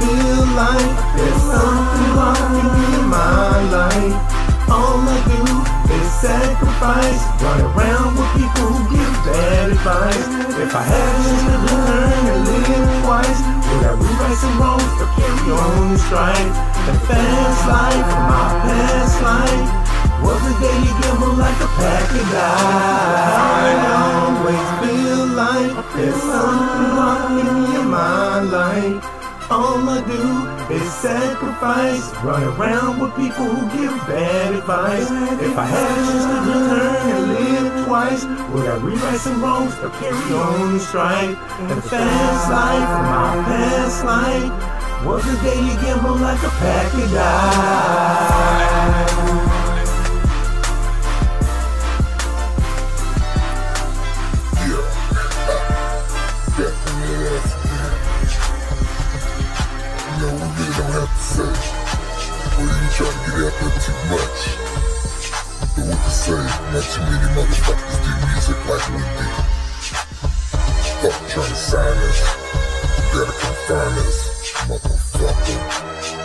feel like there's something blocking me in my life. All I do is sacrifice, run around with people who give bad advice. If I had a chance to return and live twice, would I rewrite some wrongs or carry on and strive? The fast life from my past life was a daily gamble like a pack of dice. I always feel like there's something blocking me in my life. All I do is sacrifice, run around with people who give bad advice. If I had a chance to return and live twice, would I rewrite some wrongs or carry on and strive? The fast life from my past life was a daily gamble like a pack of dice. No, we really don't have to say, or you trying to get out there too much. But what to say, not too many motherfuckers do music like we do. Fuck trying to sign us, you gotta confine us, motherfucker.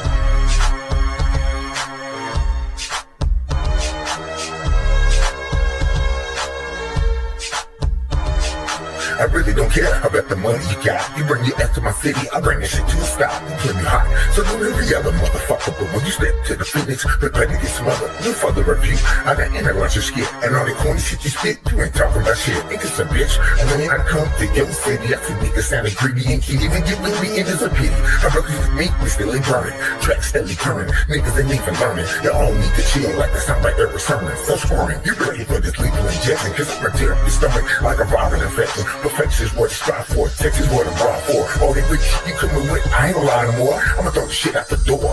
I really don't care about the money you got. You bring your ass to my city, I bring that shit to a stop. You keep me hot, so don't every other motherfucker. But when you step to the Phoenix, prepare to get smothered. No further review, I got analyze your shit. And all the corny shit you spit, you ain't talking about shit. Niggas a bitch, and then I come to your city. I see niggas sounding greedy and kitty. Even get with me, and it's a pity. My brothers with me, we still ain't burning. Tracks steadily turning, niggas ain't even learning. You all need to chill like the sound like every sermon. So squirming, you ready for this lethal injection? Cause I'ma tear up your stomach like a viral infection. Perfection's what it's strive for, Texas what I'm brought for. All that rich you coming with, I ain't gonna lie no more. I'ma throw the shit out the door,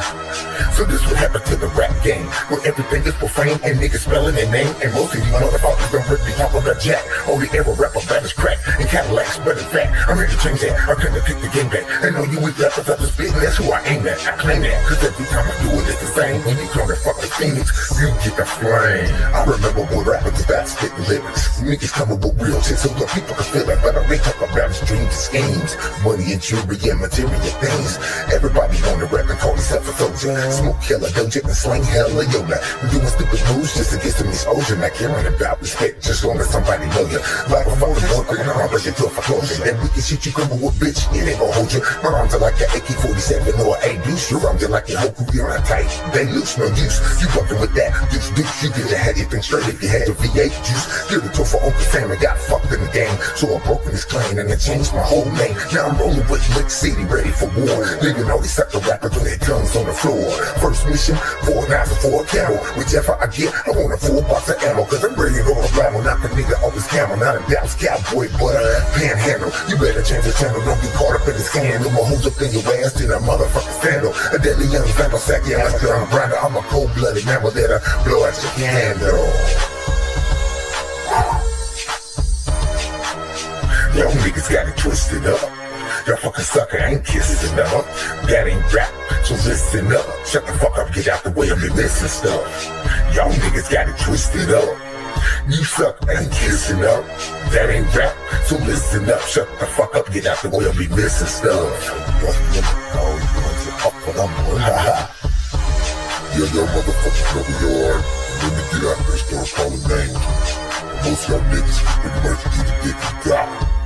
So this what happened to the rap game, where everything is profane and niggas spelling their name. And most of you motherfuckers don't really talk about Jack. Only ever rap about is crack and Cadillacs, but in fact, I'm ready to change that. I couldn't take the game back. And all you weak rappers out the spit, that's who I aim at. I claim that, cause every time I do it, it's the same. When you come to fucking Phoenix, you get the flame. I remember when rappers about spitting lyrics. Niggas coming with real shit so the people can feel it. But I ain't talk about his dreams and schemes, money and jewelry and material things. Everybody on the rap and call himself a soldier. Smoke hella doja and slang hella yoga. We're doing stupid moves just to get some exposure. Not caring about respect, just long as somebody know you. Like a fucking boy, I'll rush you to a foreclosure. That wicked shit you come with, bitch, it ain't gon' hold you. My arms are like an AK-47 or a deuce. Your arms are like your Hoku, you're not tight. They loose, no use. You fucking with that deuce. You could have had your thing straight if you had your V8 juice. Give it to for Uncle Sam and got fucked in the game. So I broke in his claim and I changed my whole name. Now I'm rolling with Lick City, ready for war. Leaving all these sucker rappers with their guns on the floor. First mission, 4 knives and 4 camel. Whichever I get, I want a full box of ammo. Cause I'm ready to go to battle. Knock a nigga off his camel. Not a Dallas cowboy, but a panhandle. You better change the channel, don't get caught up in this scandal. My hoes up in your ass till a motherfucking scandal. A deadly young vandal, sack your ass down, grinder. I'm a cold-blooded mammal that'll blow out your candle. Y'all niggas got it twisted up. Y'all fucking sucker ain't kissing up. That ain't rap, so listen up. Shut the fuck up, get out the way of me missing stuff. Y'all niggas got it twisted up. You suck, ain't kissing up. That ain't rap, so listen up. Shut the fuck up, get out the way of me missing stuff. Yeah, y'all motherfuckers know who you are. Let me get out there and start calling names. Most y'all niggas pretty much get the dick you got.